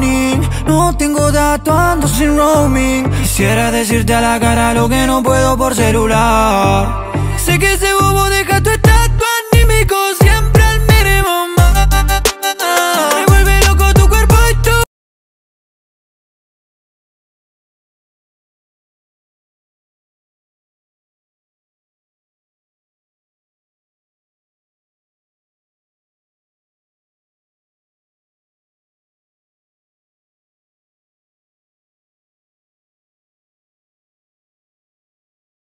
morning. No tengo datos, ando sin roaming. Quisiera decirte a la cara lo que no puedo por celular. Sé que ese bobo deja tu